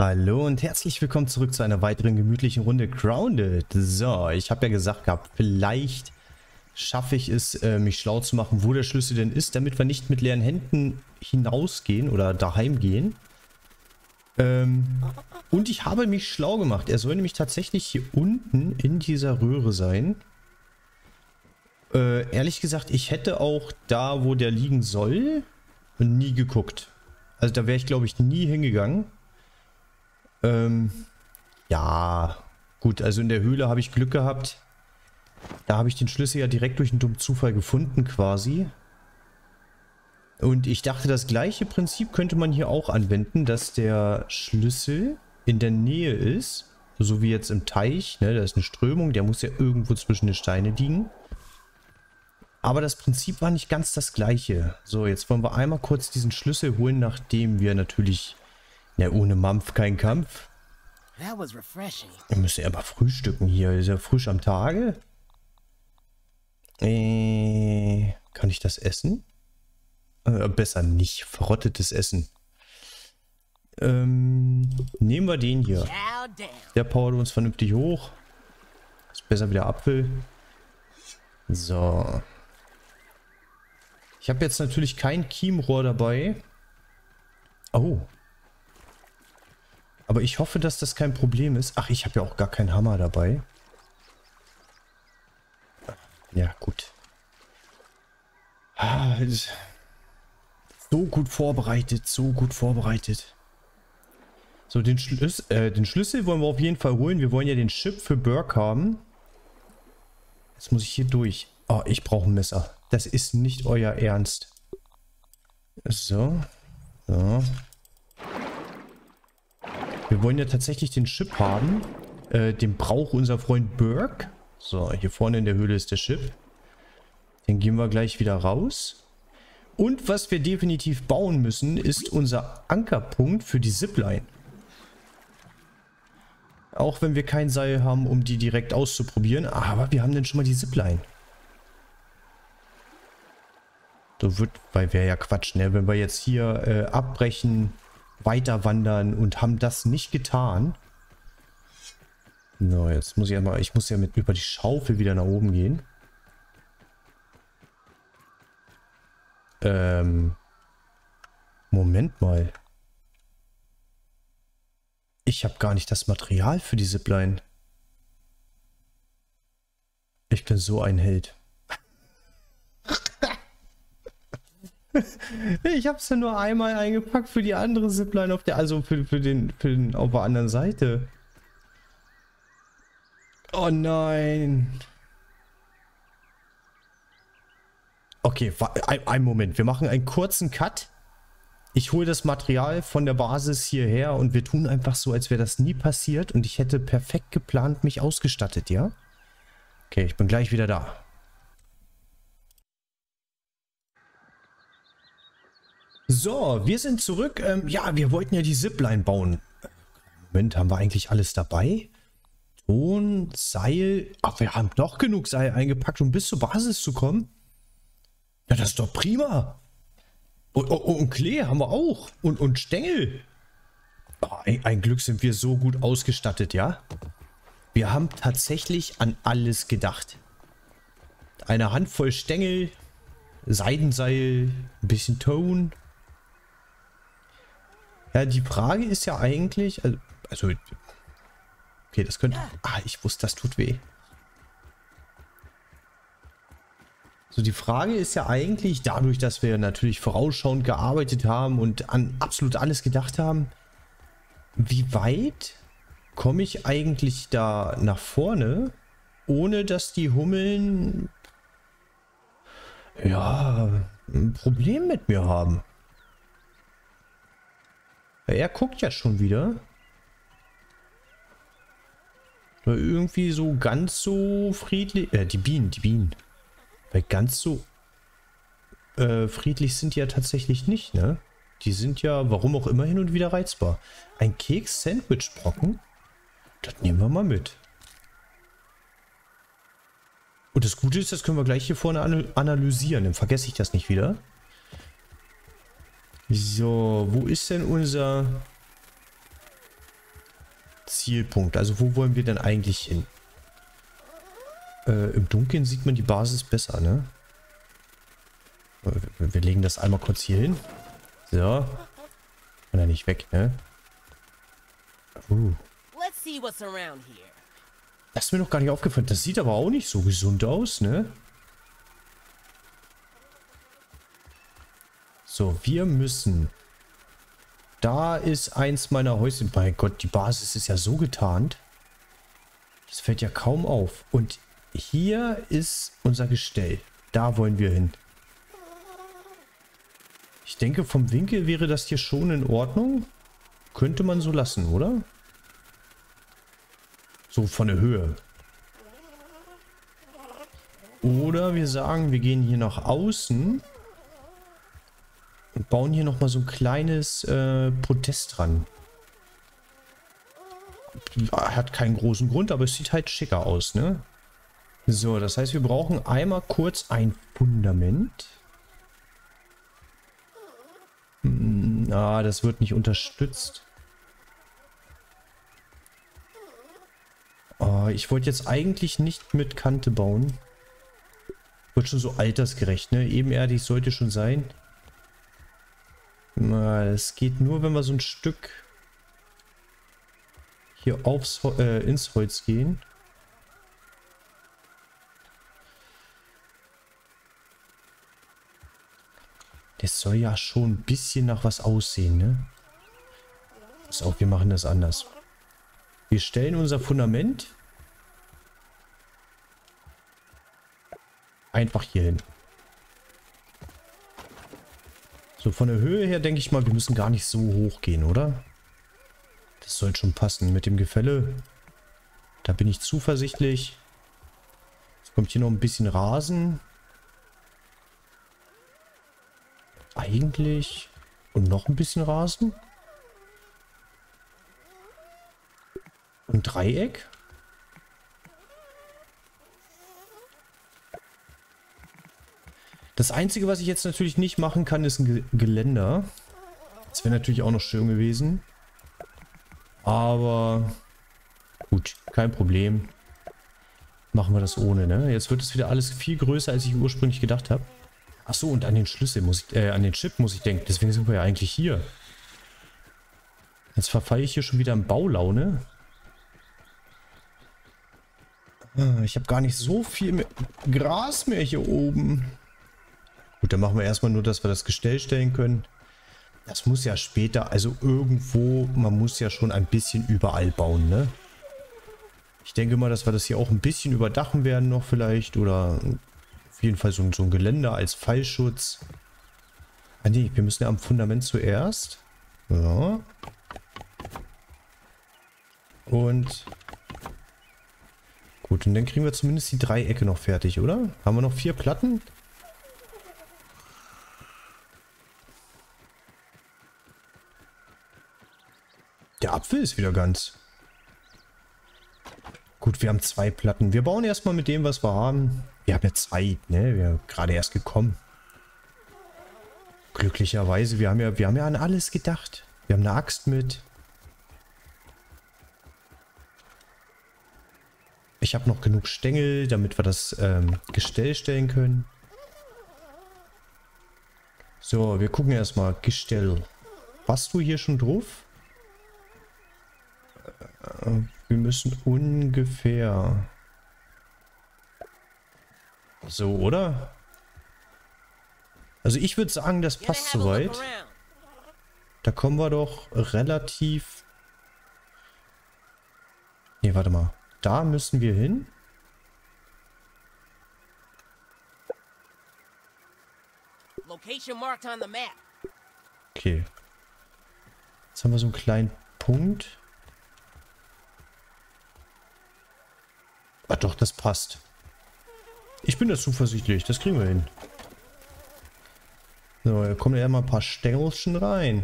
Hallo und herzlich willkommen zurück zu einer weiteren gemütlichen Runde Grounded. So, ich habe ja gesagt gehabt, vielleicht schaffe ich es, mich schlau zu machen, wo der Schlüssel denn ist, damit wir nicht mit leeren Händen hinausgehen oder daheim gehen. Und ich habe mich schlau gemacht. Er soll nämlich tatsächlich hier unten in dieser Röhre sein. Ehrlich gesagt, ich hätte auch da, wo der liegen soll, nie geguckt. Also da wäre ich, glaube ich, nie hingegangen. Ja, gut, also in der Höhle habe ich Glück gehabt. Da habe ich den Schlüssel ja direkt durch einen dummen Zufall gefunden quasi. Und ich dachte, das gleiche Prinzip könnte man hier auch anwenden, dass der Schlüssel in der Nähe ist. So wie jetzt im Teich, ne? Da ist eine Strömung, der muss ja irgendwo zwischen den Steinen liegen. Aber das Prinzip war nicht ganz das gleiche. So, jetzt wollen wir einmal kurz diesen Schlüssel holen, nachdem wir natürlich... Ja, ohne Mampf kein Kampf. Wir müssen ja aber frühstücken hier. Ist ja frisch am Tage. Kann ich das essen? Besser nicht. Verrottetes Essen. Nehmen wir den hier. Der powert uns vernünftig hoch. Ist besser wie der Apfel. So. Ich habe jetzt natürlich kein Chiemrohr dabei. Oh. Aber ich hoffe, dass das kein Problem ist. Ach, ich habe ja auch gar keinen Hammer dabei. Ja, gut. Ah, so gut vorbereitet, so gut vorbereitet. So, den Schlüssel wollen wir auf jeden Fall holen. Wir wollen ja den Chip für Burke haben. Jetzt muss ich hier durch. Oh, ich brauche ein Messer. Das ist nicht euer Ernst. So. So. Wir wollen ja tatsächlich den Chip haben. Den braucht unser Freund Burke. So, hier vorne in der Höhle ist der Chip. Den gehen wir gleich wieder raus. Und was wir definitiv bauen müssen, ist unser Ankerpunkt für die Zipline. Auch wenn wir kein Seil haben, um die direkt auszuprobieren. Aber wir haben dann schon mal die Zipline. So wird, weil wäre ja Quatsch, ne? Wenn wir jetzt hier abbrechen, weiter wandern und haben das nicht getan. So, jetzt muss ich ja mal, ich muss ja mit über die Schaufel wieder nach oben gehen. Moment mal. Ich habe gar nicht das Material für die Zipline. Ich bin so ein Held. Ich habe es ja nur einmal eingepackt für die andere Zipline auf der, also für den auf der anderen Seite. Oh nein. Okay, ein Moment. Wir machen einen kurzen Cut. Ich hole das Material von der Basis hierher und wir tun einfach so, als wäre das nie passiert und ich hätte perfekt geplant mich ausgestattet, ja? Okay, ich bin gleich wieder da. So, wir sind zurück. Ja, wir wollten ja die Zipline bauen. Moment, haben wir eigentlich alles dabei? Ton, Seil. Ach, wir haben doch genug Seil eingepackt, um bis zur Basis zu kommen. Ja, das ist doch prima. Und Klee haben wir auch. Und Stängel. Oh, ein Glück sind wir so gut ausgestattet, ja? Wir haben tatsächlich an alles gedacht. Eine Handvoll Stängel, Seidenseil, ein bisschen Ton. Ja, die Frage ist ja eigentlich, also okay, das könnte, ich wusste, das tut weh. So, die Frage ist ja eigentlich, dadurch, dass wir natürlich vorausschauend gearbeitet haben und an absolut alles gedacht haben, wie weit komme ich eigentlich da nach vorne, ohne dass die Hummeln, ja, ein Problem mit mir haben. Er guckt ja schon wieder. Aber irgendwie so ganz so friedlich. Die Bienen. Weil ganz so friedlich sind die ja tatsächlich nicht, ne? Die sind ja, warum auch immer, hin und wieder reizbar. Ein Keks-Sandwich-Brocken? Das nehmen wir mal mit. Und das Gute ist, das können wir gleich hier vorne analysieren. Dann vergesse ich das nicht wieder. So, wo ist denn unser... Zielpunkt. Also wo wollen wir denn eigentlich hin? Im Dunkeln sieht man die Basis besser, ne? Wir legen das einmal kurz hier hin. So. Kann er nicht weg, ne? Das ist mir noch gar nicht aufgefallen. Das sieht aber auch nicht so gesund aus, ne? So, wir müssen... Da ist eins meiner Häuschen. Mein Gott, die Basis ist ja so getarnt. Das fällt ja kaum auf. Und hier ist unser Gestell. Da wollen wir hin. Ich denke, vom Winkel wäre das hier schon in Ordnung. Könnte man so lassen, oder? So von der Höhe. Oder wir sagen, wir gehen hier nach außen und bauen hier nochmal so ein kleines Protest dran. Hat keinen großen Grund, aber es sieht halt schicker aus, ne? So, das heißt, wir brauchen einmal kurz ein Fundament. Das wird nicht unterstützt. Ich wollte jetzt eigentlich nicht mit Kante bauen. Wird schon so altersgerecht, ne? Ebenerdig sollte schon sein. Es geht nur, wenn wir so ein Stück hier ins Holz gehen. Das soll ja schon ein bisschen nach was aussehen, ne? Pass auf, wir machen das anders. Wir stellen unser Fundament einfach hier hin. So, von der Höhe her denke ich mal, wir müssen gar nicht so hoch gehen, oder? Das soll schon passen mit dem Gefälle. Da bin ich zuversichtlich. Jetzt kommt hier noch ein bisschen Rasen. Eigentlich. Und noch ein bisschen Rasen. Und Dreieck. Das Einzige, was ich jetzt natürlich nicht machen kann, ist ein Geländer. Das wäre natürlich auch noch schön gewesen. Aber gut, kein Problem. Machen wir das ohne, ne? Jetzt wird es wieder alles viel größer, als ich ursprünglich gedacht habe. Achso, und an den Schlüssel muss ich, an den Chip muss ich denken. Deswegen sind wir ja eigentlich hier. Jetzt verfalle ich hier schon wieder in Baulaune. Ich habe gar nicht so viel mehr Gras mehr hier oben. Gut, dann machen wir erstmal nur, dass wir das Gestell stellen können. Das muss ja später, also irgendwo, man muss ja schon ein bisschen überall bauen, ne? Ich denke mal, dass wir das hier auch ein bisschen überdachen werden noch vielleicht. Oder auf jeden Fall so ein Geländer als Fallschutz. Ah ne, wir müssen ja am Fundament zuerst. Ja. Und gut, und dann kriegen wir zumindest die Dreiecke noch fertig, oder? Haben wir noch 4 Platten? Der Apfel ist wieder ganz. Gut, wir haben 2 Platten. Wir bauen erstmal mit dem, was wir haben. Wir haben ja Zeit, ne? Wir sind gerade erst gekommen. Glücklicherweise, wir haben ja an alles gedacht. Wir haben eine Axt mit. Ich habe noch genug Stängel, damit wir das Gestell stellen können. So, wir gucken erstmal. Gestell. Warst du hier schon drauf? Wir müssen ungefähr... So, oder? Also ich würde sagen, das passt soweit. Da kommen wir doch relativ... Ne, warte mal. Da müssen wir hin. Okay. Jetzt haben wir so einen kleinen Punkt. Ah doch, das passt. Ich bin da zuversichtlich. Das kriegen wir hin. So, da kommen ja mal ein paar Stängelchen rein.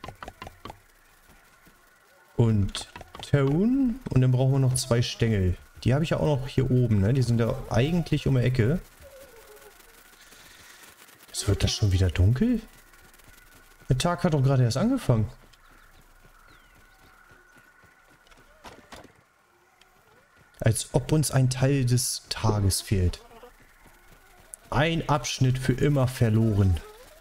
Und Ton. Und dann brauchen wir noch 2 Stängel. Die habe ich ja auch noch hier oben, ne? Die sind ja eigentlich um die Ecke. Jetzt wird das schon wieder dunkel? Der Tag hat doch gerade erst angefangen. Als ob uns ein Teil des Tages fehlt. Ein Abschnitt für immer verloren.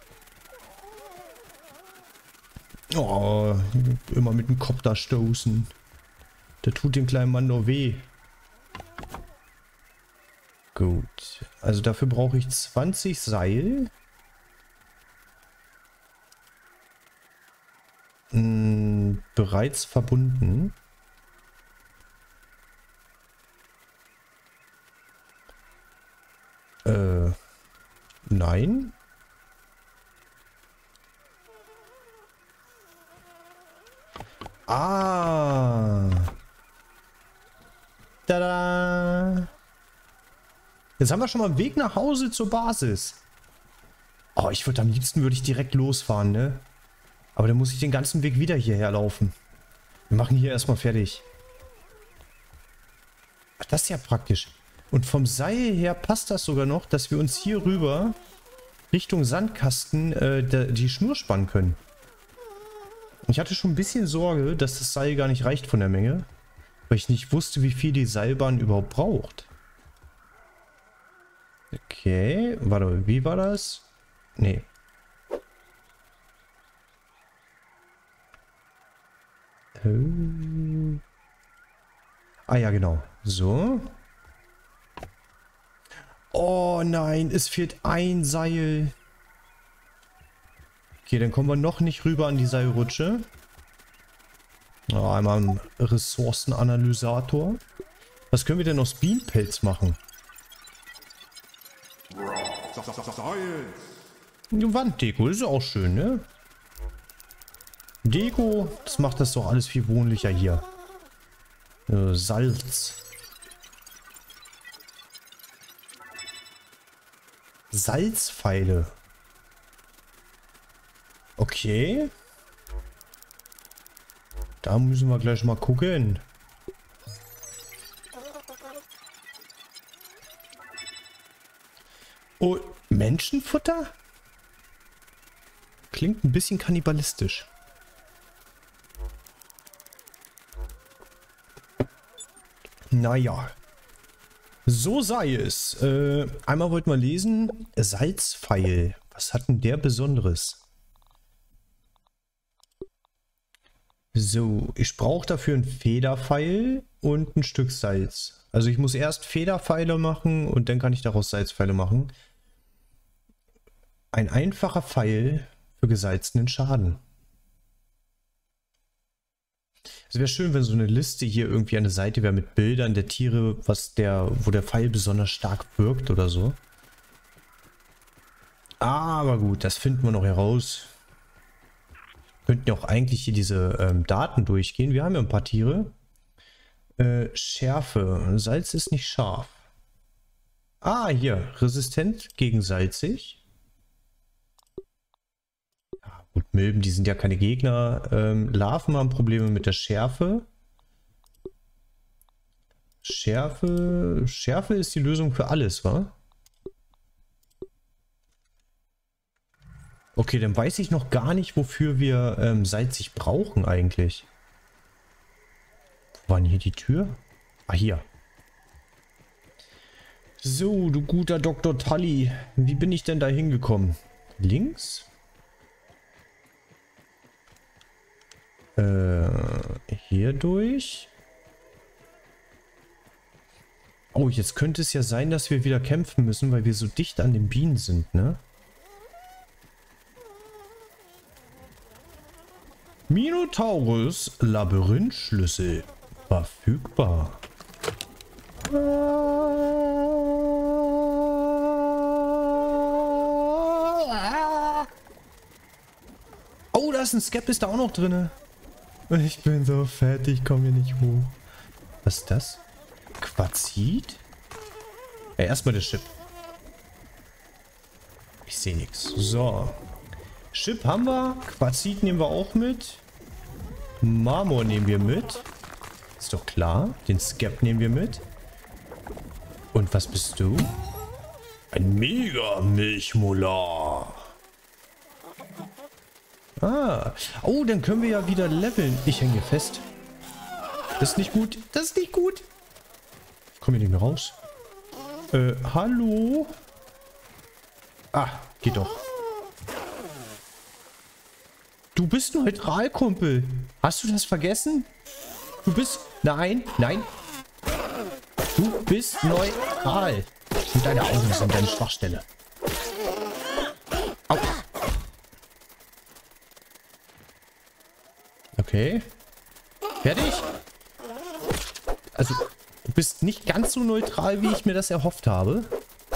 Oh, immer mit dem Kopf da stoßen. Der tut dem kleinen Mann nur weh. Gut. Also dafür brauche ich 20 Seil. Bereits verbunden. Nein. Ah. Tada. Jetzt haben wir schon mal einen Weg nach Hause zur Basis. Oh, ich würde am liebsten direkt losfahren, ne? Aber dann muss ich den ganzen Weg wieder hierher laufen. Wir machen hier erstmal fertig. Ach, das ist ja praktisch. Und vom Seil her passt das sogar noch, dass wir uns hier rüber Richtung Sandkasten die Schnur spannen können. Ich hatte schon ein bisschen Sorge, dass das Seil gar nicht reicht von der Menge. Weil ich nicht wusste, wie viel die Seilbahn überhaupt braucht. Okay, warte, wie war das? Nee. Ah ja, genau. So. Oh nein, es fehlt ein Seil. Okay, dann kommen wir noch nicht rüber an die Seilrutsche. Oh, einmal einen Ressourcenanalysator. Was können wir denn aus Bienenpelz machen? Eine Wanddeko, ist auch schön, ne? Deko, das macht das doch alles viel wohnlicher hier. Salz. Salzpfeile. Okay. Da müssen wir gleich mal gucken. Oh, Menschenfutter? Klingt ein bisschen kannibalistisch. Naja. So sei es. Einmal wollten wir lesen. Salzpfeil. Was hat denn der Besonderes? So, ich brauche dafür einen Federpfeil und ein Stück Salz. Also ich muss erst Federpfeile machen und dann kann ich daraus Salzpfeile machen. Ein einfacher Pfeil für gesalzenen Schaden. Es wäre schön, wenn so eine Liste hier irgendwie an der Seite wäre mit Bildern der Tiere, wo der Pfeil besonders stark wirkt oder so. Aber gut, das finden wir noch heraus. Wir könnten ja auch eigentlich hier diese Daten durchgehen. Wir haben ja ein paar Tiere. Schärfe. Salz ist nicht scharf. Ah, hier. Resistent gegen salzig. Ja, gut, Milben, die sind ja keine Gegner. Larven haben Probleme mit der Schärfe. Schärfe ist die Lösung für alles, wa? Okay, dann weiß ich noch gar nicht, wofür wir salzig brauchen eigentlich. Wo war denn hier die Tür? Ah, hier. So, du guter Dr. Tully. Wie bin ich denn da hingekommen? Links? Hier durch? Oh, jetzt könnte es ja sein, dass wir wieder kämpfen müssen, weil wir so dicht an den Bienen sind, ne? Minotaurus Labyrinthschlüssel verfügbar. Oh, da ist ein Skep, da auch noch drin. Ich bin so fett, ich komme hier nicht hoch. Was ist das? Quarzit? Ja, erstmal der Chip. Ich sehe nichts. So. Chip haben wir. Quarzit nehmen wir auch mit. Marmor nehmen wir mit. Ist doch klar. Den Skep nehmen wir mit. Und was bist du? Ein Mega-Milchmolar. Ah. Oh, dann können wir ja wieder leveln. Ich hänge hier fest. Das ist nicht gut. Das ist nicht gut. Komm hier nicht mehr raus. Hallo? Ah, geht doch. Du bist neutral, Kumpel. Hast du das vergessen? Du bist... Nein, nein. Du bist neutral. Und deine Augen sind deine Schwachstelle. Au. Okay. Fertig? Also, du bist nicht ganz so neutral, wie ich mir das erhofft habe.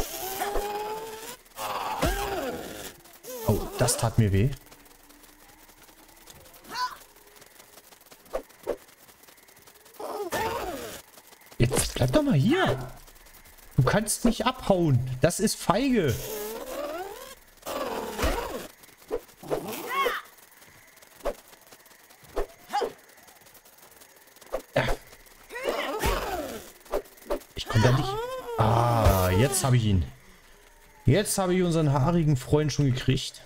Oh, das tat mir weh. Jetzt bleib doch mal hier. Du kannst nicht abhauen. Das ist feige. Ich komme da nicht. Ah, jetzt habe ich ihn. Jetzt habe ich unseren haarigen Freund schon gekriegt.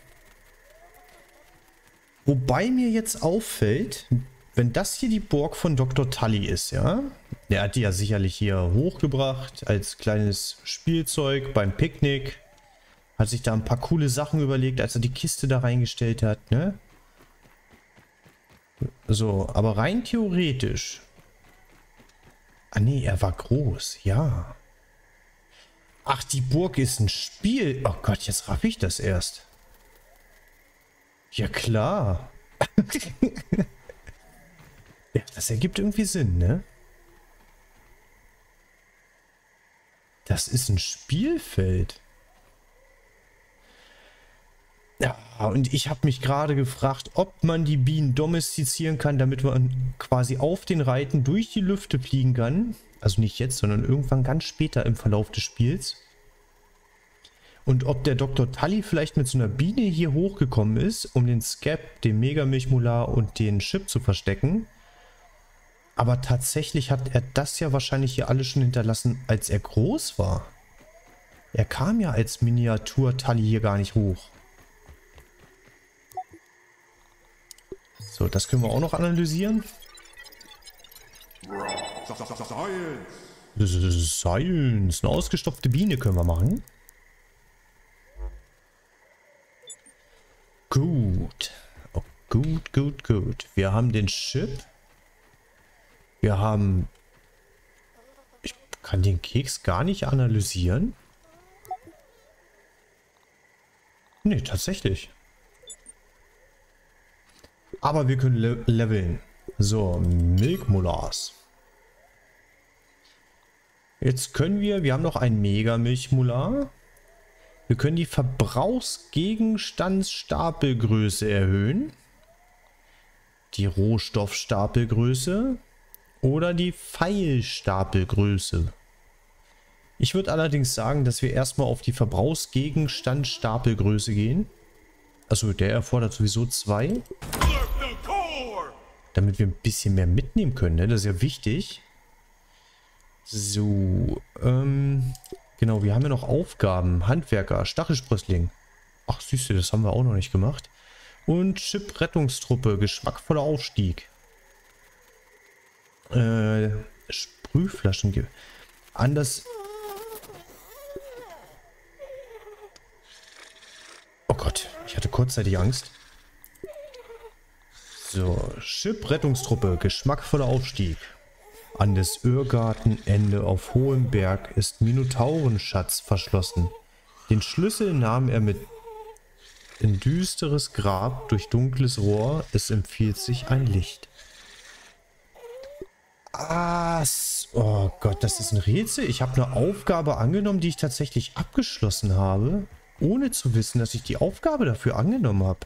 Wobei mir jetzt auffällt, wenn das hier die Burg von Dr. Tully ist, ja? Der hat die ja sicherlich hier hochgebracht als kleines Spielzeug beim Picknick. Hat sich da ein paar coole Sachen überlegt, als er die Kiste da reingestellt hat, ne? So, aber rein theoretisch. Ah nee, er war groß, ja. Ach, die Burg ist ein Spiel. Oh Gott, jetzt raff ich das erst. Ja klar. Ja, das ergibt irgendwie Sinn, ne? Das ist ein Spielfeld. Ja, und ich habe mich gerade gefragt, ob man die Bienen domestizieren kann, damit man quasi auf den Reiten durch die Lüfte fliegen kann. Also nicht jetzt, sondern irgendwann ganz später im Verlauf des Spiels. Und ob der Dr. Tully vielleicht mit so einer Biene hier hochgekommen ist, um den Scab, den Mega-Milchmolar und den Chip zu verstecken. Aber tatsächlich hat er das ja wahrscheinlich hier alles schon hinterlassen, als er groß war. Er kam ja als Miniatur-Tully hier gar nicht hoch. So, das können wir auch noch analysieren. Science. Eine ausgestopfte Biene können wir machen. Gut. Oh, gut, gut, gut. Wir haben den Chip. Wir haben... Ich kann den Keks gar nicht analysieren. Nee, tatsächlich. Aber wir können leveln. So, Milchmolars. Jetzt können wir haben noch einen Mega-Milchmolar. Wir können die Verbrauchsgegenstandsstapelgröße erhöhen. Die Rohstoffstapelgröße. Oder die Pfeilstapelgröße. Ich würde allerdings sagen, dass wir erstmal auf die Verbrauchsgegenstandsstapelgröße gehen. Also der erfordert sowieso 2. Damit wir ein bisschen mehr mitnehmen können, ne? Das ist ja wichtig. So, genau, wir haben ja noch Aufgaben. Handwerker, Stachelsprössling. Ach, süße, das haben wir auch noch nicht gemacht. Und Chip-Rettungstruppe, geschmackvoller Aufstieg. Sprühflaschen. Anders. Oh Gott, ich hatte kurzzeitig Angst. So, Chip-Rettungstruppe, geschmackvoller Aufstieg. An des Irrgartenende auf hohem Berg ist Minotaurenschatz verschlossen. Den Schlüssel nahm er mit in düsteres Grab durch dunkles Rohr. Es empfiehlt sich ein Licht. Ah, oh Gott, das ist ein Rätsel. Ich habe eine Aufgabe angenommen, die ich tatsächlich abgeschlossen habe, ohne zu wissen, dass ich die Aufgabe dafür angenommen habe.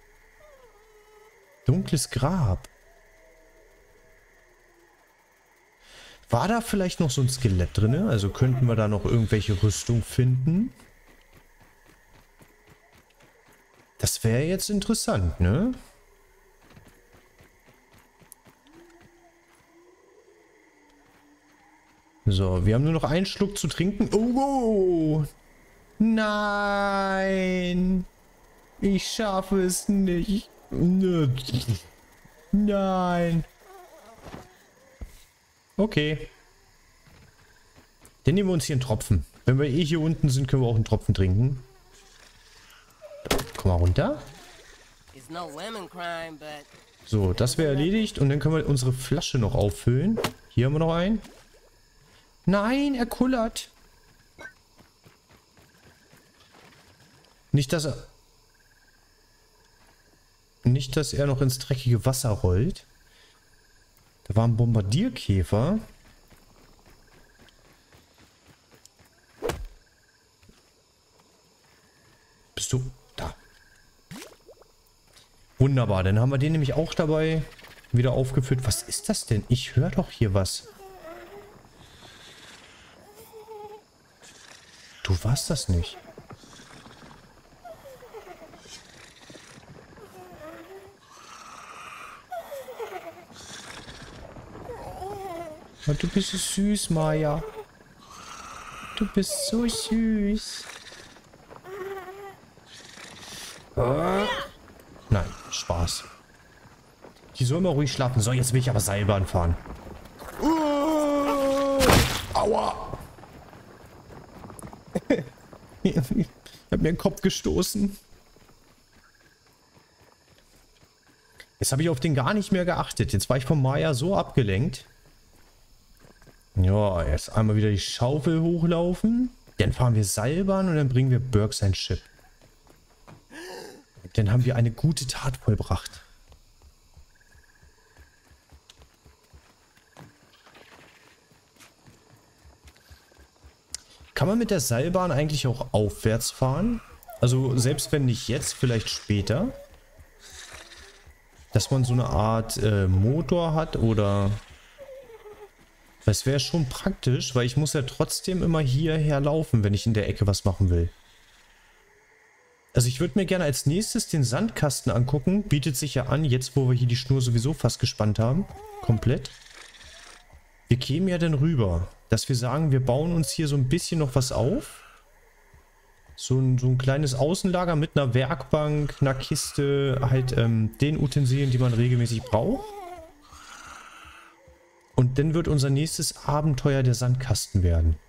Dunkles Grab. War da vielleicht noch so ein Skelett drin? Also könnten wir da noch irgendwelche Rüstung finden? Das wäre jetzt interessant, ne? So, wir haben nur noch einen Schluck zu trinken. Oh, nein. Ich schaffe es nicht. Nein. Okay. Dann nehmen wir uns hier einen Tropfen. Wenn wir eh hier unten sind, können wir auch einen Tropfen trinken. Komm mal runter. So, das wäre erledigt. Und dann können wir unsere Flasche noch auffüllen. Hier haben wir noch einen. Nein, er kullert. Nicht, dass er noch ins dreckige Wasser rollt. Da war ein Bombardierkäfer. Bist du da? Wunderbar, dann haben wir den nämlich auch dabei wieder aufgefüllt. Was ist das denn? Ich höre doch hier was. Du warst das nicht. Oh, du bist so süß, Maya. Du bist so süß. Nein, Spaß. Die soll mal ruhig schlafen. So, jetzt will ich aber Seilbahn fahren. Aua! Ich habe mir den Kopf gestoßen. Jetzt habe ich auf den gar nicht mehr geachtet. Jetzt war ich von Maya so abgelenkt. Ja, jetzt einmal wieder die Schaufel hochlaufen. Dann fahren wir Seilbahn und dann bringen wir Burke sein Chip. Dann haben wir eine gute Tat vollbracht. Kann man mit der Seilbahn eigentlich auch aufwärts fahren? Also selbst wenn nicht jetzt, vielleicht später. Dass man so eine Art Motor hat oder... Das wäre schon praktisch, weil ich muss ja trotzdem immer hierher laufen, wenn ich in der Ecke was machen will. Also ich würde mir gerne als nächstes den Sandkasten angucken. Bietet sich ja an, jetzt wo wir hier die Schnur sowieso fast gespannt haben. Komplett. Wir kämen ja dann rüber, dass wir sagen, wir bauen uns hier so ein bisschen noch was auf. So ein kleines Außenlager mit einer Werkbank, einer Kiste, halt den Utensilien, die man regelmäßig braucht. Und dann wird unser nächstes Abenteuer der Sandkasten werden.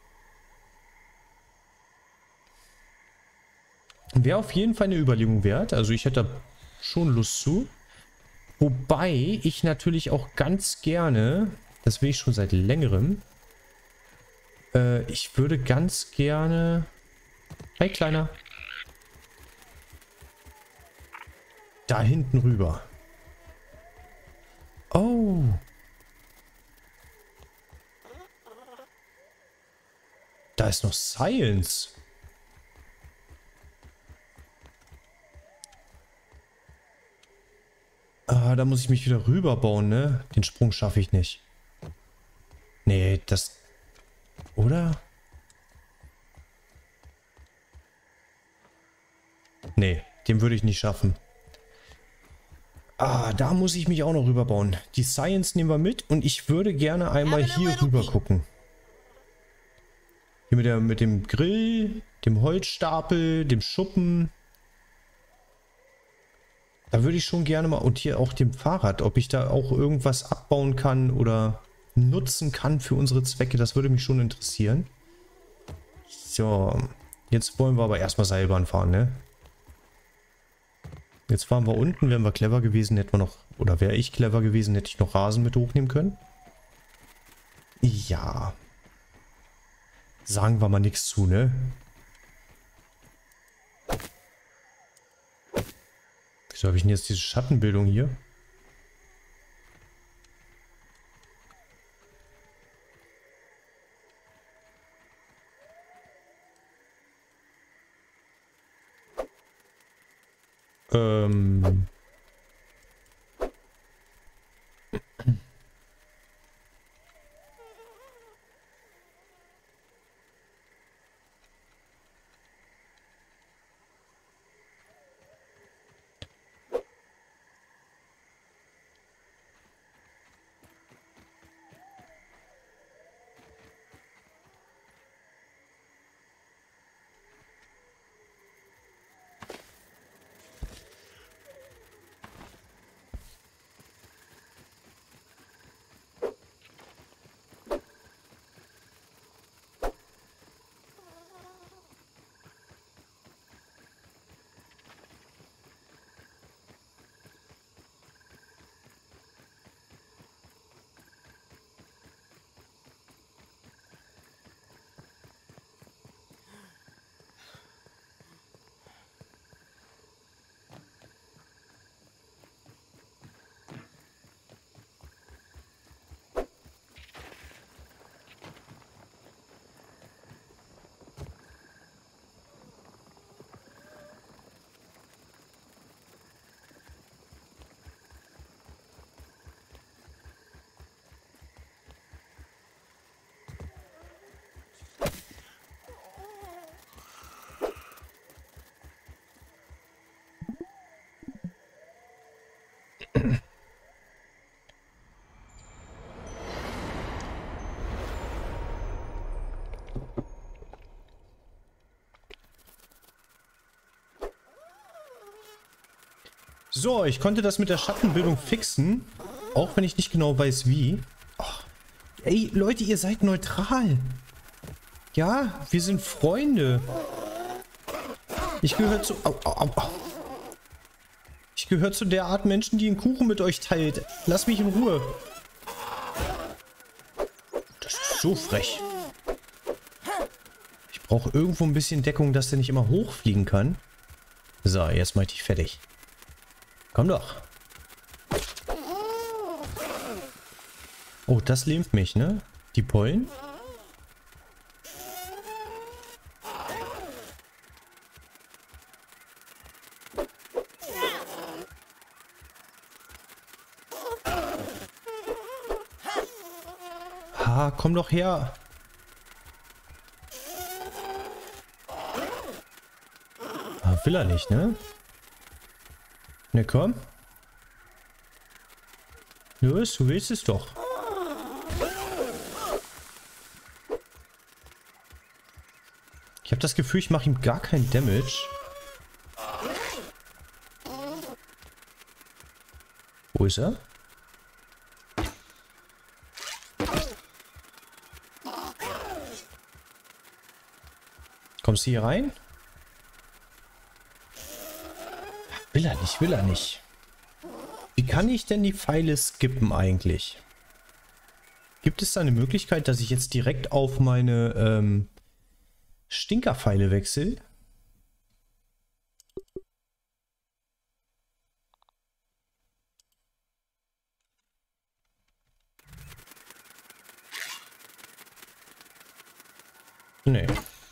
Wäre auf jeden Fall eine Überlegung wert. Also ich hätte da schon Lust zu. Wobei ich natürlich auch ganz gerne, das will ich schon seit längerem, ich würde ganz gerne... Hey Kleiner. Da hinten rüber. Oh. Da ist noch Science. Ah, da muss ich mich wieder rüberbauen, ne? Den Sprung schaffe ich nicht. Nee, das... Oder? Nee, den würde ich nicht schaffen. Ah, da muss ich mich auch noch rüberbauen. Die Science nehmen wir mit und ich würde gerne einmal hier rüber gucken. Hier mit dem Grill, dem Holzstapel, dem Schuppen. Da würde ich schon gerne mal, und hier auch dem Fahrrad, ob ich da auch irgendwas abbauen kann oder nutzen kann für unsere Zwecke. Das würde mich schon interessieren. So, jetzt wollen wir aber erstmal Seilbahn fahren, ne? Jetzt fahren wir unten, wären wir clever gewesen, hätten wir noch, oder wäre ich clever gewesen, hätte ich noch Rasen mit hochnehmen können. Ja. Sagen wir mal nichts zu, ne? Wieso habe ich denn jetzt diese Schattenbildung hier? So, ich konnte das mit der Schattenbildung fixen. Auch wenn ich nicht genau weiß, wie. Oh, ey, Leute, ihr seid neutral. Ja, wir sind Freunde. Ich gehöre zu... Au, au, au, au. Ich gehöre zu der Art Menschen, die einen Kuchen mit euch teilt. Lass mich in Ruhe. Das ist so frech. Ich brauche irgendwo ein bisschen Deckung, dass der nicht immer hochfliegen kann. So, jetzt mach ich dich fertig. Komm doch. Oh, das lähmt mich, ne? Die Pollen. Ha, komm doch her. Ah, will er nicht, ne? Ne, komm. Los, du willst es doch. Ich habe das Gefühl, ich mache ihm gar kein Damage. Wo ist er? Kommst du hier rein? Will er nicht, will er nicht. Wie kann ich denn die Pfeile skippen eigentlich? Gibt es da eine Möglichkeit, dass ich jetzt direkt auf meine Stinkerpfeile wechsle? Nee.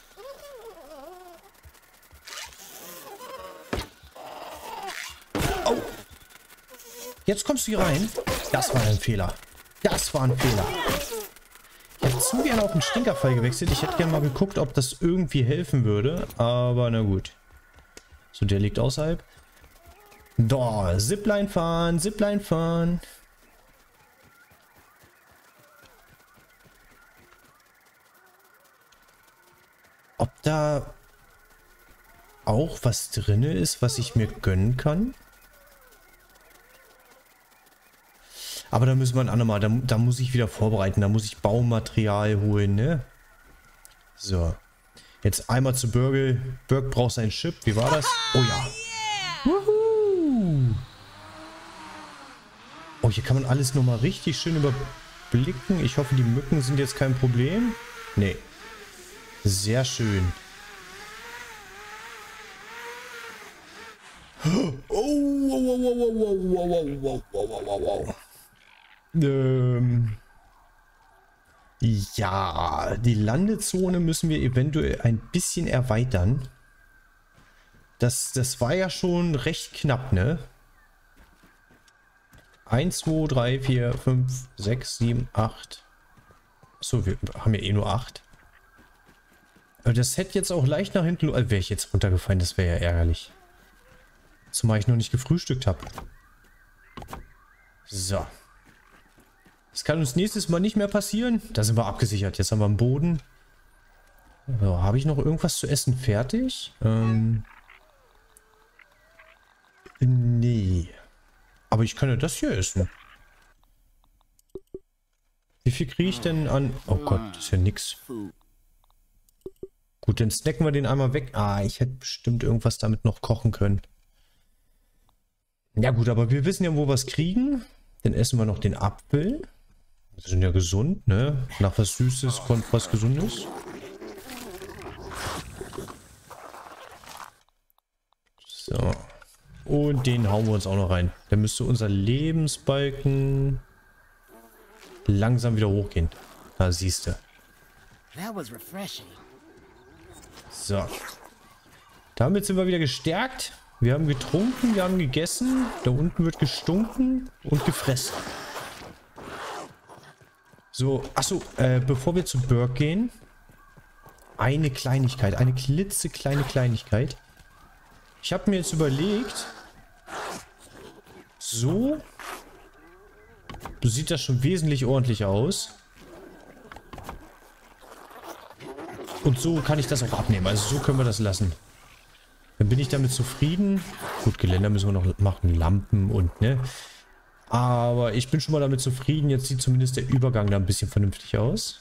Oh. Jetzt kommst du hier rein. Das war ein Fehler. Das war ein Fehler. Ich hätte zu gerne auf den Stinkerpfeil gewechselt. Ich hätte gerne mal geguckt, ob das irgendwie helfen würde. Aber na gut. So, der liegt außerhalb. Da, Zipline fahren, Zipline fahren. Ob da auch was drin ist, was ich mir gönnen kann? Aber da müssen wir ein andermal, da muss ich wieder vorbereiten, da muss ich Baumaterial holen, ne? So. Jetzt einmal zu Burgle. Burg braucht seinen Chip. Wie war das? Oh ja. Wuhu. Oh, hier kann man alles nochmal richtig schön überblicken. Ich hoffe, die Mücken sind jetzt kein Problem. Nee. Sehr schön. Ja, die Landezone müssen wir eventuell ein bisschen erweitern. Das war ja schon recht knapp, ne? 1, 2, 3, 4, 5, 6, 7, 8. So, wir haben ja eh nur 8. Das hätte jetzt auch leicht nach hinten... Wäre ich jetzt runtergefallen, das wäre ja ärgerlich. Zumal ich noch nicht gefrühstückt habe. So. Das kann uns nächstes Mal nicht mehr passieren. Da sind wir abgesichert. Jetzt haben wir einen Boden. So, habe ich noch irgendwas zu essen fertig? Nee. Aber ich kann ja das hier essen. Wie viel kriege ich denn an... Oh Gott, das ist ja nix. Gut, dann snacken wir den einmal weg. Ah, ich hätte bestimmt irgendwas damit noch kochen können. Ja gut, aber wir wissen ja, wo wir es kriegen. Dann essen wir noch den Apfel. Wir sind ja gesund, ne? Nach was Süßes kommt was Gesundes. So. Und den hauen wir uns auch noch rein. Dann müsste unser Lebensbalken langsam wieder hochgehen. Da siehst du. So. Damit sind wir wieder gestärkt. Wir haben getrunken, wir haben gegessen. Da unten wird gestunken und gefressen. So, achso, bevor wir zu Burg gehen. Eine Kleinigkeit, eine klitzekleine Kleinigkeit. Ich habe mir jetzt überlegt, so sieht das schon wesentlich ordentlicher aus. Und so kann ich das auch abnehmen. Also so können wir das lassen. Dann bin ich damit zufrieden. Gut, Geländer müssen wir noch machen. Lampen und, ne? Aber ich bin schon mal damit zufrieden. Jetzt sieht zumindest der Übergang da ein bisschen vernünftig aus.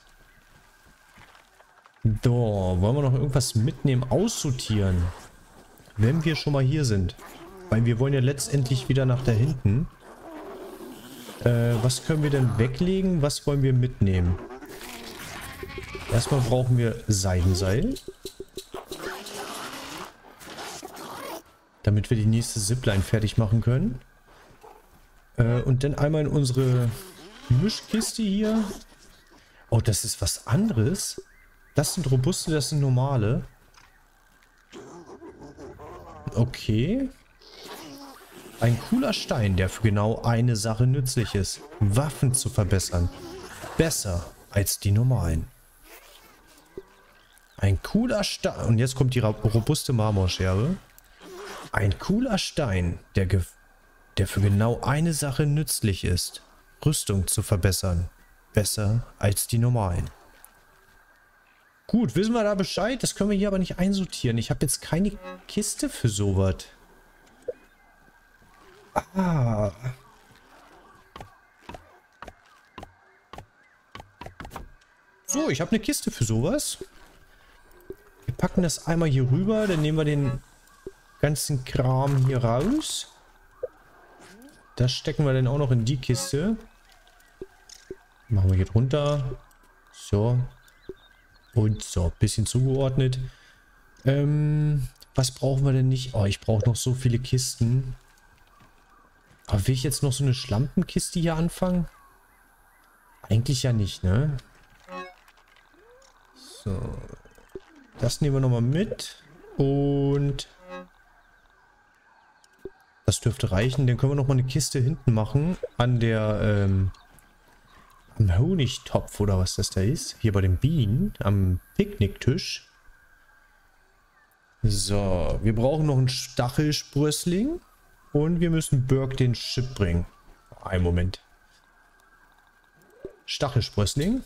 So, wollen wir noch irgendwas mitnehmen? Aussortieren. Wenn wir schon mal hier sind. Weil wir wollen ja letztendlich wieder nach da hinten. Was können wir denn weglegen? Was wollen wir mitnehmen? Erstmal brauchen wir Seidenseil. Damit wir die nächste Zipline fertig machen können. Und dann einmal in unsere Mischkiste hier. Oh, das ist was anderes. Das sind robuste, das sind normale. Okay. Ein cooler Stein, der für genau eine Sache nützlich ist. Waffen zu verbessern. Besser als die normalen. Ein cooler Stein. Und jetzt kommt die robuste Marmorscherbe. Ein cooler Stein, der für genau eine Sache nützlich ist. Rüstung zu verbessern. Besser als die normalen. Gut, wissen wir da Bescheid? Das können wir hier aber nicht einsortieren. Ich habe jetzt keine Kiste für sowas. Ah. So, ich habe eine Kiste für sowas. Wir packen das einmal hier rüber. Dann nehmen wir den ganzen Kram hier raus. Das stecken wir dann auch noch in die Kiste. Machen wir hier drunter. So. Und so, bisschen zugeordnet. Was brauchen wir denn nicht? Oh, ich brauche noch so viele Kisten. Aber will ich jetzt noch so eine Schlampenkiste hier anfangen? Eigentlich ja nicht, ne? So. Das nehmen wir nochmal mit. Und das dürfte reichen. Dann können wir nochmal eine Kiste hinten machen. An der, am Honigtopf oder was das da ist. Hier bei den Bienen. Am Picknicktisch. So. Wir brauchen noch einen Stachelsprössling. Und wir müssen Burke den Chip bringen. Einen Moment. Stachelsprössling.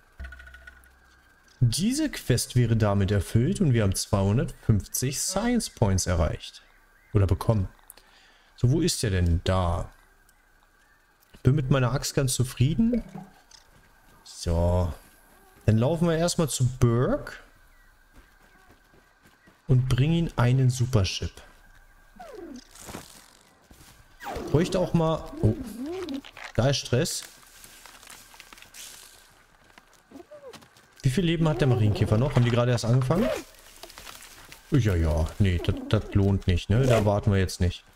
Diese Quest wäre damit erfüllt und wir haben 250 Science Points erreicht. Oder bekommen. So, wo ist der denn? Da. Bin mit meiner Axt ganz zufrieden. So. Dann laufen wir erstmal zu Burke. Und bringen ihm einen Superchip. Bräuchte auch mal... Oh. Da ist Stress. Wie viel Leben hat der Marienkäfer noch? Haben die gerade erst angefangen? Ja. Nee, das lohnt nicht, ne? Da warten wir jetzt nicht.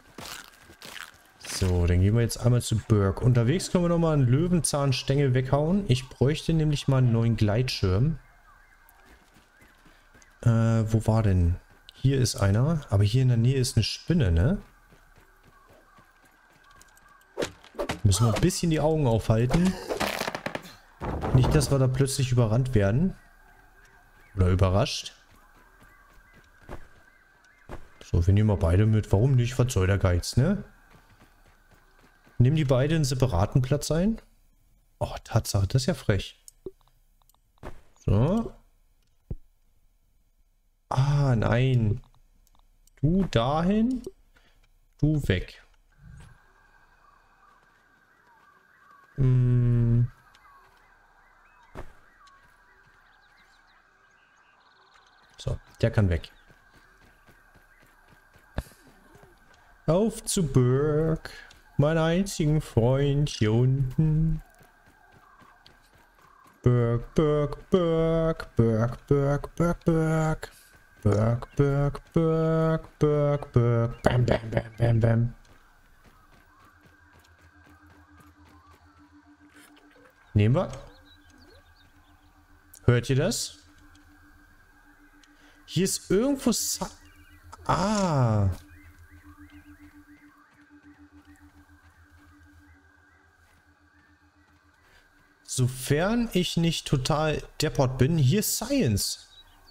So, dann gehen wir jetzt einmal zu Burke. Unterwegs können wir nochmal einen Löwenzahnstängel weghauen. Ich bräuchte nämlich mal einen neuen Gleitschirm. Wo war denn? Hier ist einer. Aber hier in der Nähe ist eine Spinne, ne? Müssen wir ein bisschen die Augen aufhalten. Nicht, dass wir da plötzlich überrannt werden. Oder überrascht. So, wir nehmen mal beide mit. Warum nicht? Was soll der Geiz, ne? Nehmen die beide einen separaten Platz ein. Oh, Tatsache, das ist ja frech. So. Ah, nein. Du dahin. Du weg. So, der kann weg. Auf zu Burke. Mein einzigen Freund hier unten. Burke, Burke, Burke, Burke, Burke, Burke, Burke. Burke, Burke, Burke, Burke, Burke. Bam, bam, bam, bam, bam. Nehmen wir. Hört ihr das? Hier ist irgendwo... Ah. Sofern ich nicht total deppert bin, hier ist Science.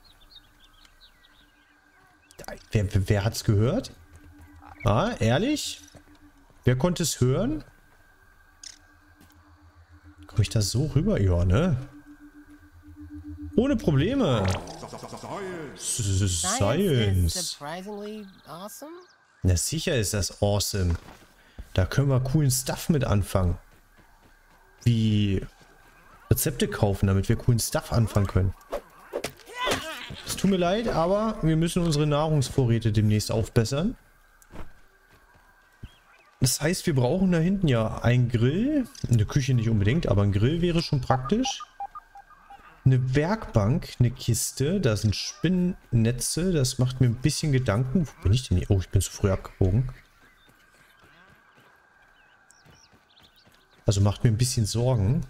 Wer hat's gehört? Ah, ehrlich? Wer konnte es hören? Komme ich da so rüber? Ja, ne? Ohne Probleme. Science. Na sicher ist das awesome. Da können wir coolen Stuff mit anfangen. Wie Rezepte kaufen, damit wir coolen Stuff anfangen können. Es tut mir leid, aber wir müssen unsere Nahrungsvorräte demnächst aufbessern. Das heißt, wir brauchen da hinten ja einen Grill. Eine Küche nicht unbedingt, aber ein Grill wäre schon praktisch. Eine Werkbank, eine Kiste, da sind Spinnennetze, das macht mir ein bisschen Gedanken. Wo bin ich denn hier? Oh, ich bin zu früh abgebogen. Also macht mir ein bisschen Sorgen.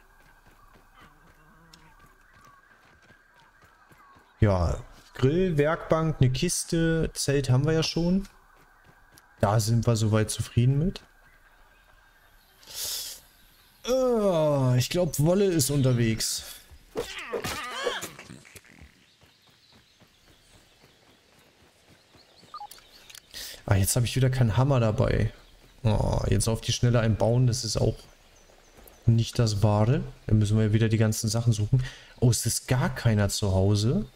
Ja, Grill, Werkbank, eine Kiste, Zelt haben wir ja schon. Da sind wir soweit zufrieden mit. Ich glaube, Wolle ist unterwegs. Ah, jetzt habe ich wieder keinen Hammer dabei. Oh, jetzt auf die Schnelle einbauen, das ist auch nicht das Wahre. Dann müssen wir wieder die ganzen Sachen suchen. Oh, es ist gar keiner zu Hause.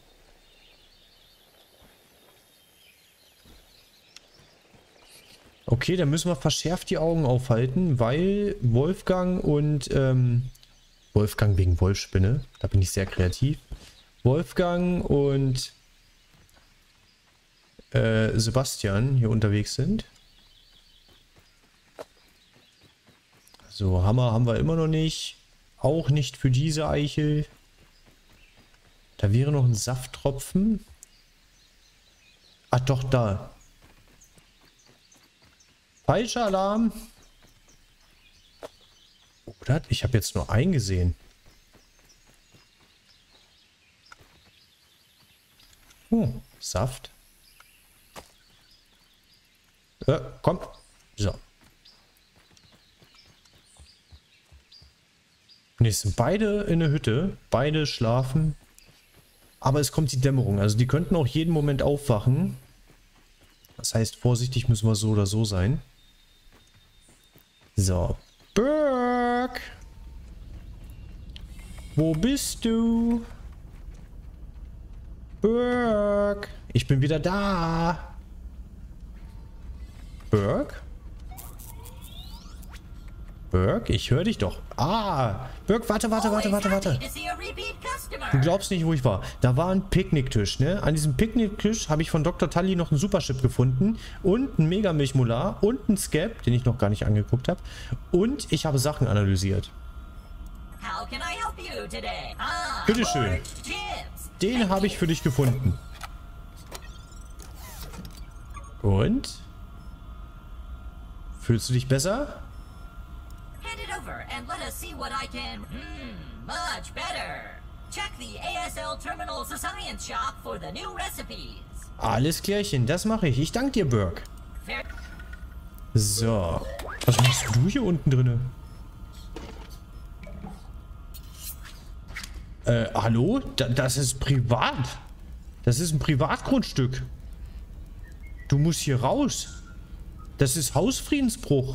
Okay, dann müssen wir verschärft die Augen aufhalten, weil Wolfgang und, Wolfgang wegen Wolfsspinne, da bin ich sehr kreativ. Wolfgang und Sebastian hier unterwegs sind. So, Hammer haben wir immer noch nicht. Auch nicht für diese Eichel. Da wäre noch ein Safttropfen. Ach doch, da. Falscher Alarm. Oder? Ich habe jetzt nur einen gesehen. Saft. Komm. So. Ne, es sind beide in der Hütte. Beide schlafen. Aber es kommt die Dämmerung. Also die könnten auch jeden Moment aufwachen. Das heißt, vorsichtig müssen wir so oder so sein. So. Burke! Wo bist du? Burke! Ich bin wieder da! Burke? Burke, ich höre dich doch. Ah! Burke, warte. Du glaubst nicht, wo ich war. Da war ein Picknicktisch, ne? An diesem Picknicktisch habe ich von Dr. Tully noch einen Superchip gefunden. Und einen Megamilchmolar. Und einen Scab, den ich noch gar nicht angeguckt habe. Und ich habe Sachen analysiert. Bitteschön. Den habe ich für dich gefunden. Und? Fühlst du dich besser? And let us see what I can. Much better. Check the ASL Terminals Science Shop for the new recipes. Alles klärchen, das mache ich. Ich danke dir, Burke. So. Was machst du hier unten drinne? Hallo? Das ist privat. Das ist ein Privatgrundstück. Du musst hier raus. Das ist Hausfriedensbruch.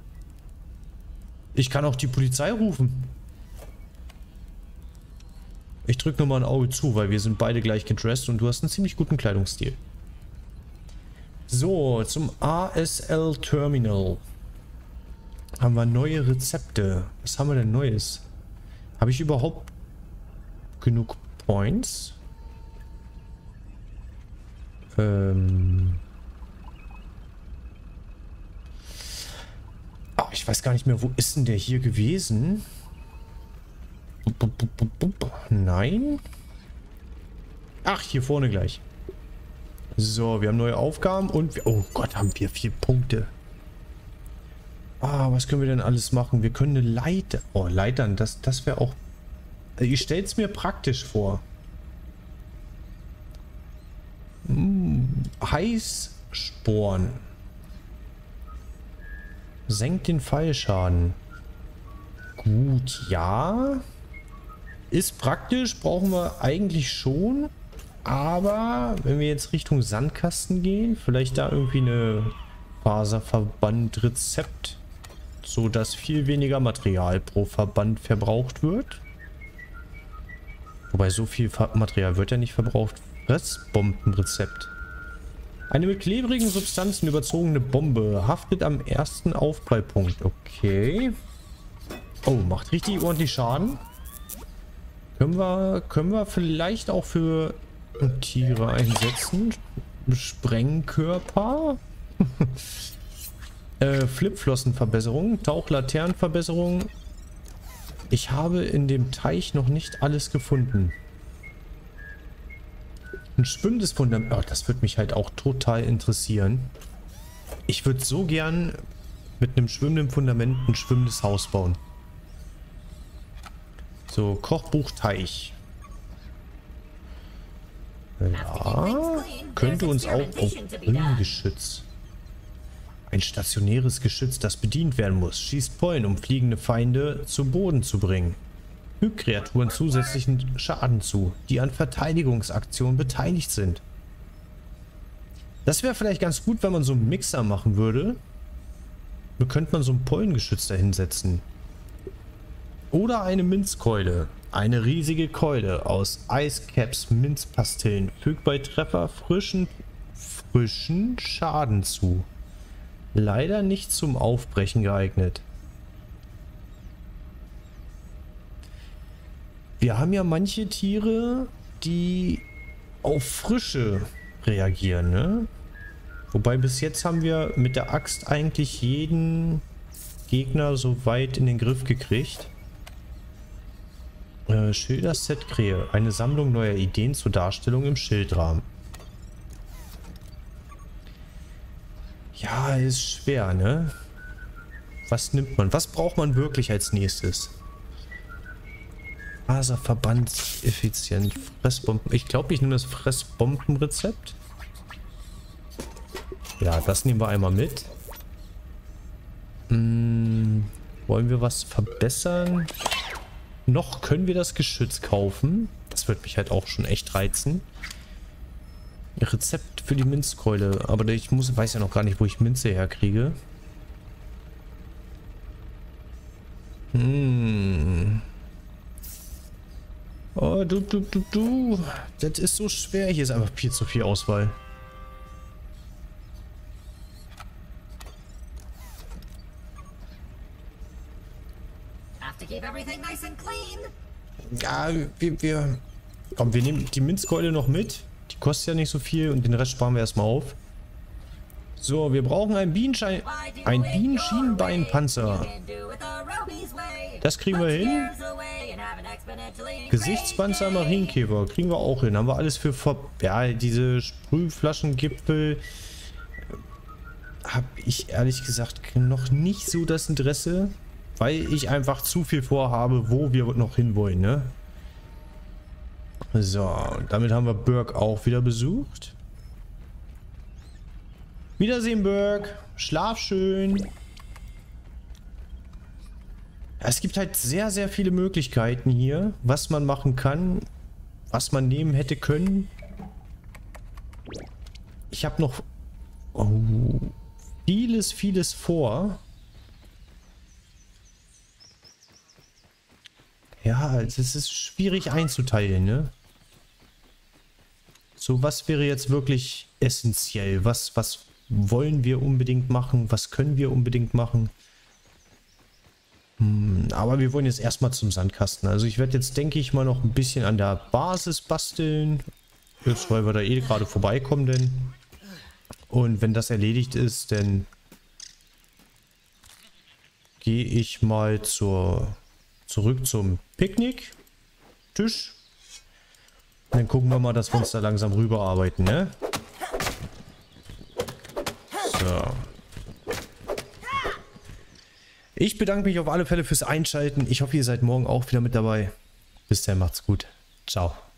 Ich kann auch die Polizei rufen. Ich drücke nur mal ein Auge zu, weil wir sind beide gleich gedressed und du hast einen ziemlich guten Kleidungsstil. So, zum ASL Terminal. Haben wir neue Rezepte. Was haben wir denn Neues? Habe ich überhaupt genug Points? Ich weiß gar nicht mehr, wo ist denn der hier gewesen? Nein? Ach, hier vorne gleich. So, wir haben neue Aufgaben und wir, oh Gott, haben wir 4 Punkte. Was können wir denn alles machen? Wir können eine Leiter. Oh, Leitern, das wäre auch. Ich stelle es mir praktisch vor. Heißsporn. Senkt den Fallschaden. Gut, ja. Ist praktisch, brauchen wir eigentlich schon. Aber wenn wir jetzt Richtung Sandkasten gehen, vielleicht da irgendwie eine Faserverband-Rezept, so dass viel weniger Material pro Verband verbraucht wird. Wobei so viel Material wird ja nicht verbraucht. Fressbombenrezept. Eine mit klebrigen Substanzen überzogene Bombe haftet am ersten Aufprallpunkt. Okay. Oh, macht richtig ordentlich Schaden. Können wir vielleicht auch für Tiere einsetzen. Sprengkörper. Flipflossenverbesserung. Tauchlaternenverbesserung. Ich habe in dem Teich noch nicht alles gefunden. Ein schwimmendes Fundament. Oh, das würde mich halt auch total interessieren. Ich würde so gern mit einem schwimmenden Fundament ein schwimmendes Haus bauen. So, Kochbuchteich. Ja, könnte uns auch Geschütz. Ein stationäres Geschütz, das bedient werden muss. Schießt Pollen, um fliegende Feinde zu Boden zu bringen. Fügt Kreaturen zusätzlichen Schaden zu, die an Verteidigungsaktionen beteiligt sind. Das wäre vielleicht ganz gut, wenn man so einen Mixer machen würde. Da könnte man so ein Pollengeschütz da hinsetzen. Oder eine Minzkeule. Eine riesige Keule aus Icecaps Minzpastillen fügt bei Treffer frischen Schaden zu. Leider nicht zum Aufbrechen geeignet. Wir haben ja manche Tiere, die auf Frische reagieren, ne? Wobei bis jetzt haben wir mit der Axt eigentlich jeden Gegner so weit in den Griff gekriegt. Schilderset Krähe. Eine Sammlung neuer Ideen zur Darstellung im Schildrahmen. Ja, ist schwer, ne? Was nimmt man? Was braucht man wirklich als nächstes? Faserverband effizient. Fressbomben. Ich glaube, ich nehme das Fressbombenrezept. Ja, das nehmen wir einmal mit. Wollen wir was verbessern? Noch können wir das Geschütz kaufen. Das wird mich halt auch schon echt reizen. Rezept für die Minzkeule. Aber ich weiß ja noch gar nicht, wo ich Minze herkriege. Oh, du. Das ist so schwer. Hier ist einfach viel zu viel Auswahl. Ja, komm, wir nehmen die Minzkeule noch mit. Die kostet ja nicht so viel und den Rest sparen wir erstmal auf. So, wir brauchen ein Bienenschienbeinpanzer. Das kriegen wir hin. Gesichtspanzer, Marienkäfer kriegen wir auch hin. Haben wir alles für ja, diese Sprühflaschengipfel habe ich ehrlich gesagt noch nicht so das Interesse, weil ich einfach zu viel vorhabe, wo wir noch hinwollen, ne? So, und damit haben wir Burg auch wieder besucht. Wiedersehen, Burg. Schlaf schön. Es gibt halt sehr, sehr viele Möglichkeiten hier, was man machen kann, was man nehmen hätte können. Ich habe noch vieles vor. Ja, es ist schwierig einzuteilen, ne? So, was wäre jetzt wirklich essentiell? Was wollen wir unbedingt machen? Was können wir unbedingt machen? Aber wir wollen jetzt erstmal zum Sandkasten. Also ich werde jetzt, denke ich mal, noch ein bisschen an der Basis basteln. Jetzt, weil wir da eh gerade vorbeikommen, denn. Und wenn das erledigt ist, dann gehe ich mal zurück zum Picknick-Tisch. Dann gucken wir mal, dass wir uns da langsam rüberarbeiten, ne? So. Ich bedanke mich auf alle Fälle fürs Einschalten. Ich hoffe, ihr seid morgen auch wieder mit dabei. Bis dann, macht's gut. Ciao.